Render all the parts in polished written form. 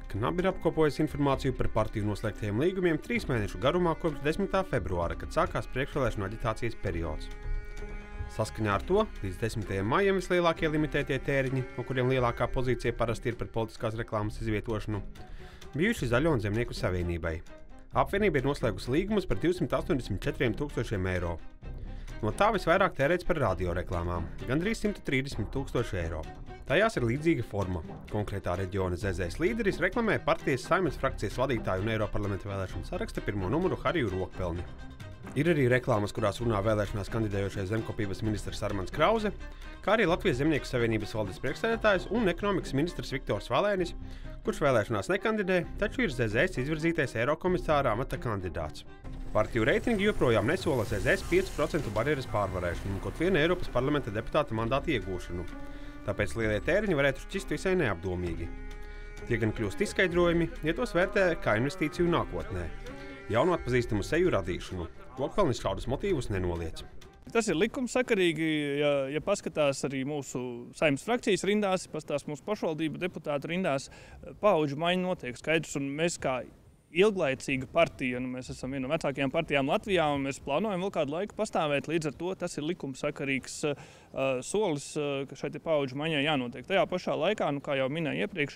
KNAB ir apkopojis informāciju par partiju noslēgtajiem līgumiem 3 mēnešu garumā kopš 10. februāra, kad sākās priekšvēlēšanu aģitācijas periods. Saskaņā ar to līdz 10. maijam vislielākie limitētie tēriņi, no kuriem lielākā pozīcija parasti ir par politiskās reklāmas izvietošanu, bijuši Zaļo un Zemnieku savienībai. Apvienība ir noslēgusi līgumus par 284 000 eiro. No tā visvairāk tērēts par radioreklāmām – gandrīz 130 000 eiro. Tajās ir līdzīga forma. Konkrētā reģiona ZZS līderis reklamē partijas Saeimas frakcijas vadītāju un Eiroparlamenta vēlēšanu saraksta pirmo numuru Hariju Rokpelni. Ir arī reklāmas, kurās runā vēlēšanās kandidējošais zemkopības ministrs Armands Krause, kā arī Latvijas Zemnieku savienības valdes priekšsēdētājs un ekonomikas ministrs Viktors Valēnis, kurš vēlēšanās nekandidē, taču ir ZZS izvirzītais Eirokomisāra amata kandidāts. Partiju reitingi joprojām nesola ZZS 5% barjeras pārvarēšanu un kaut viena Eiropas parlamenta deputāta mandāta iegūšanu. Tāpēc lielie tēriņi varētu šķist visai neapdomīgi. Tie gan kļūst izskaidrojumi, ja tos vērtē kā investīciju nākotnē. Jaunu atpazīstamu seju radīšanu. Rokpelnis šādus motīvus nenoliedz. Tas ir likumsakarīgi, ja paskatās arī mūsu Saeimas frakcijas rindās, paskatās mūsu pašvaldību deputātu rindās, paudžu maiņa notiek skaidrs, un mēs kā ilglaicīga partija, mēs esam viena no vecākajām partijām Latvijā, un mēs plānojam vēl kādu laiku pastāvēt, līdz ar to tas ir likumsakarīgs solis, ka šai paudžu maiņai jānotiek. Tajā pašā laikā, kā jau minēju iepriekš,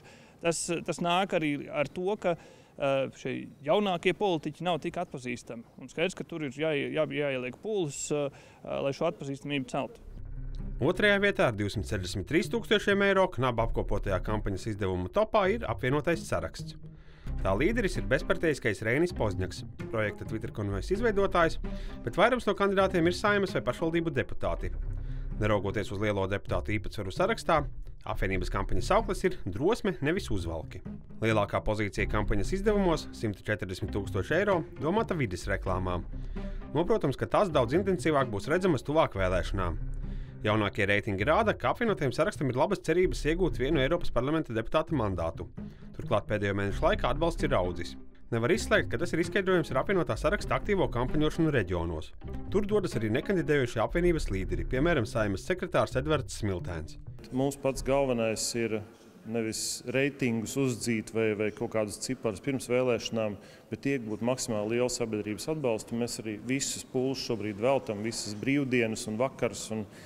tas nāk arī ar to, ka šie jaunākie politiķi nav tik atpazīstami. Un skaidrs, ka tur ir jāieliek pūles, lai šo atpazīstamību celtu. Otrajā vietā ar 263 000 eiro KNAB apkopotajā kampaņas izdevumu topā ir apvienotais saraksts. Tā līderis ir bezparteiskais Reinis Pozņaks, projekta Twitter konvojas izveidotājs, bet vairums no kandidātiem ir Saeimas vai pašvaldību deputāti. Neraugoties uz lielo deputātu īpatsvaru sarakstā, apvienības kampaņas sauklis ir drosme, nevis uzvalki. Lielākā pozīcija kampaņas izdevumos – 140 000 eiro – domāta vides reklāmām. Protams, ka tās daudz intensīvāk būs redzamas tuvāk vēlēšanām. Jaunākie reitingi rāda, ka apvienotajam sarakstam ir labas cerības iegūt vienu Eiropas parlamenta deputāta mandātu. Turklāt pēdējo mēnešu laikā atbalsts ir audzis. Nevar izslēgt, ka tas ir izskaidrojums ar apvienotā saraksta aktīvo kampaņošanu reģionos. Tur dodas arī nekandidējušie apvienības līderi, piemēram, Saeimas sekretārs Edvards Smiltēns. Mums pats galvenais ir nevis reitingus uzdzīt vai kaut kādus ciparus pirms vēlēšanām, bet iegūt maksimāli lielu sabiedrības atbalstu. Mēs arī visus pūles šobrīd veltam, visas brīvdienas un vakars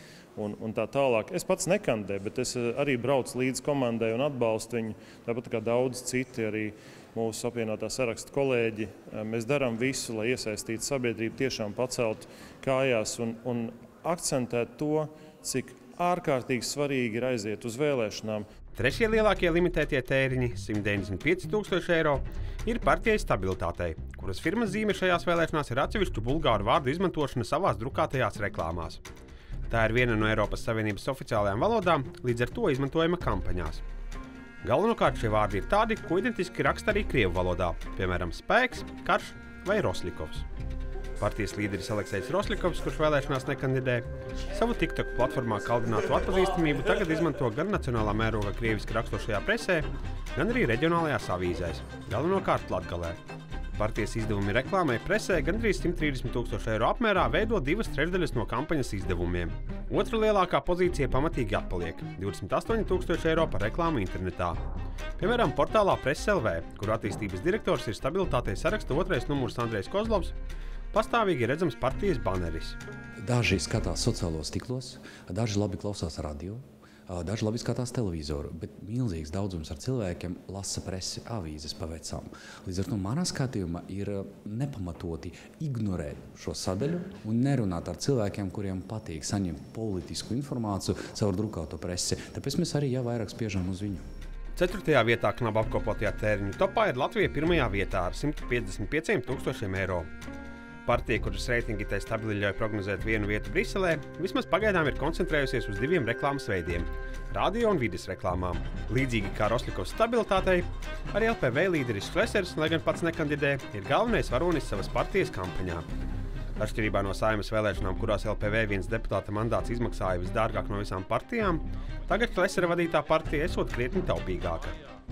un tā tālāk. Es pats nekandidēju, bet es arī braucu līdz komandai un atbalstu viņu, tāpat kā daudz citi arī mūsu apvienotā saraksta kolēģi. Mēs darām visu, lai iesaistītu sabiedrību, tiešām pacelt kājās un akcentēt to, cik ārkārtīgi svarīgi ir aiziet uz vēlēšanām. Trešie lielākie limitētie tēriņi – 195 000 eiro – ir partijai Stabilitātei, kuras firmas zīme šajās vēlēšanās ir atsevišķu bulgāru vārdu izmantošana savās drukātajās reklāmās. Tā ir viena no Eiropas Savienības oficiālajām valodām, līdz ar to izmantojama kampaņās. Galvenokārt šie vārdi ir tādi, ko identiski raksta arī krievu valodā, piemēram, spēks, karš vai Rosļikovs. Partijas līderis Aleksejs Rosļikovs, kurš vēlēšanās nekandidē, savu TikTok platformā kaldinātu atpazīstamību tagad izmanto gan nacionālā mēroga krieviski rakstošajā presē, gan arī reģionālajās avīzēs, galvenokārt Latgalē. Partijas izdevumi reklāmai presē gandrīz 130 000 eiro apmērā veido 2/3 no kampaņas izdevumiem. Otra lielākā pozīcija pamatīgi atpaliek – 28 000 eiro par reklāmu internetā. Piemēram, portālā Press.lv, kur attīstības direktors ir Stabilitātei saraksta otrais numurs Andrejs Kozlovs, pastāvīgi redzams partijas baneris. Daži skatās sociālos tīklos, daži labi klausās radio, daži labi skatās televizoru, bet milzīgs daudzums ar cilvēkiem lasa presi, avīzes pa vecām. Līdz ar to manā skatījumā ir nepamatoti ignorēt šo sadaļu un nerunāt ar cilvēkiem, kuriem patīk saņemt politisku informāciju caur drukāto presi. Tāpēc mēs arī vairāk spiežam uz viņu. 4. vietā KNAB apkopotajā tēriņu topā ir Latvija 1. vietā ar 155 000 eiro. Partija, kuras reitingi tai stabili ļauj prognozēt vienu vietu Briselē, vismaz pagaidām ir koncentrējusies uz 2 reklāmas veidiem – radio un vides reklāmām. Līdzīgi kā Rosļikovs Stabilitātei, arī LPV līderis Šlesers, lai gan pats nekandidē, ir galvenais varonis savas partijas kampaņā. Atšķirībā no Saeimas vēlēšanām, kurās LPV viens deputāta mandāts izmaksāja visdārgāk no visām partijām, tagad Šlesera vadītā partija esot krietni taupīgāka.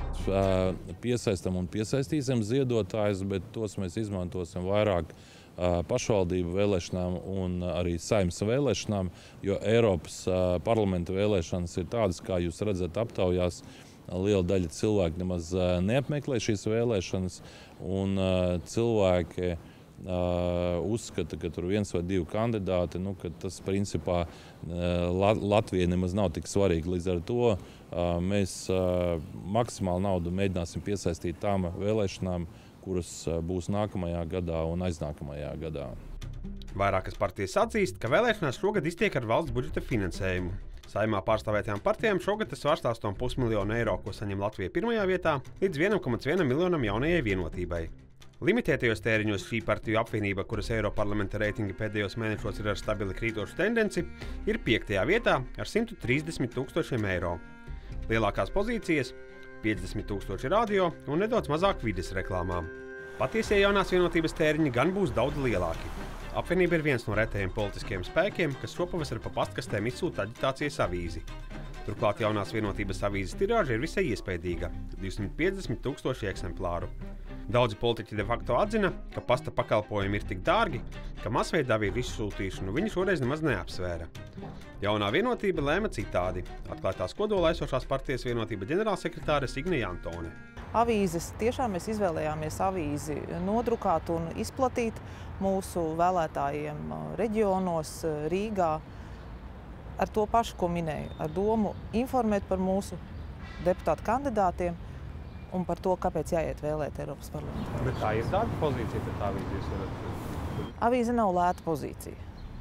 Piesaistam un piesaistīsim ziedotājus, bet tos mēs izmantosim vairāk pašvaldību vēlēšanām un arī Saeimas vēlēšanām, jo Eiropas parlamenta vēlēšanas ir tādas, kā jūs redzat aptaujās, liela daļa cilvēku nemaz neapmeklē šīs vēlēšanas, un cilvēki uzskata, ka tur viens vai divi kandidāti, ka tas principā Latvijai nemaz nav tik svarīgi. Līdz ar to mēs maksimāli naudu mēģināsim piesaistīt tām vēlēšanām, kuras būs nākamajā gadā un aiznākamajā gadā. Vairākas partijas atzīst, ka vēlēšanās šogad iztiek ar valsts budžeta finansējumu. Saimā pārstāvētajām partijām šogad tas svars 8,5 miljonu eiro, ko saņem Latvija pirmajā vietā, līdz 1,1 miljonam jaunajai Vienotībai. Limitētajos tēriņos šī partiju apvienība, kuras Eiroparlamenta reitingi pēdējos mēnešos ir ar stabili krītošu tendenci, ir 5. vietā ar 130 000 eiro. Lielākās pozīcijas – 50 000 radio un nedaudz mazāk vides reklāmām. Patiesie jaunās Vienotības tēriņi gan būs daudz lielāki. Apvienība ir viens no retajiem politiskiem spēkiem, kas šopavasar pa pastkastēm izsūta aģitācijas avīzi. Turklāt jaunās Vienotības avīzes tirāža ir visai iespaidīga – 250 000 eksemplāru. Daudzi politiķi de facto atzina, ka pasta pakalpojumi ir tik dārgi, ka masveidā avīžu izsūtīšanu viņi šoreiz nemaz neapsvēra. Jaunā Vienotība lēma citādi, atklāja tās kodolā esošās partijas Vienotība ģenerālsekretāre Signe Jantone. Avīzes, tiešām mēs izvēlējāmies avīzi nodrukāt un izplatīt mūsu vēlētājiem reģionos, Rīgā, ar to pašu, ko minēju, ar domu informēt par mūsu deputātu kandidātiem un par to, kāpēc jāiet vēlēt Eiropas parlamentā. Bet tā ir dārga pozīcija, bet tā avīzes varat... Avīze nav lēta pozīcija.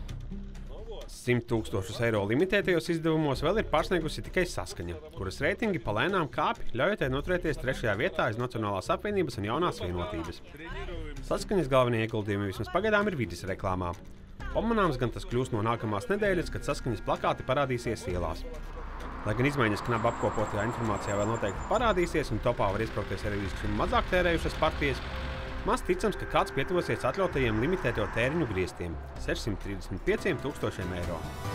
100 000 eiro limitētajos izdevumos vēl ir pārsniegusi tikai Saskaņa, kuras reitingi palēnām kāpj, ļaujot tai noturēties 3. vietā aiz Nacionālās apvienības un jaunās Vienotības. Saskaņas galvenie ieguldījumi vismaz pagaidām ir vides reklāmā. Pamanāms gan tas kļūs no nākamās nedēļas, kad Saskaņas plakāti parādīsies ielās. Lai gan izmaiņas knaba apkopotajā informācijā vēl noteikti parādīsies un topā var iesprāgties arī līdz šim mazāk tērējušas partijas, maz ticams, ka kāds pietuvosies atļautajiem limitēto tēriņu griestiem – 635 000 eiro.